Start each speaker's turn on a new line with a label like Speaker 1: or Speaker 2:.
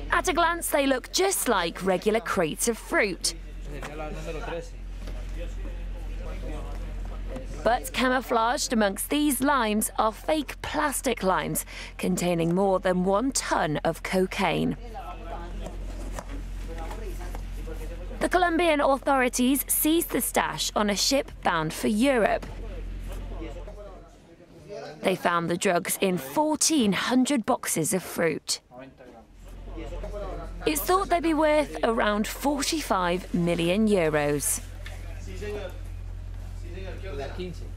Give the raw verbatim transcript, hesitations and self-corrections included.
Speaker 1: At a glance, they look just like regular crates of fruit. But camouflaged amongst these limes are fake plastic limes containing more than one ton of cocaine. The Colombian authorities seized the stash on a ship bound for Europe. They found the drugs in fourteen hundred boxes of fruit. It's thought they'd be worth around forty-five million euros.